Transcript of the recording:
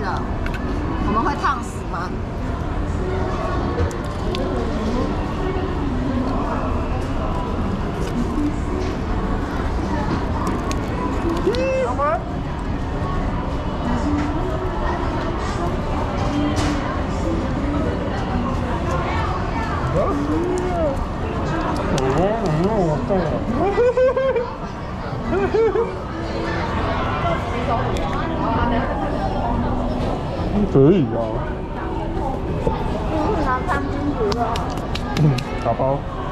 了，我们会烫死吗？ 可以啊。 拿汤汁煮的。 打包。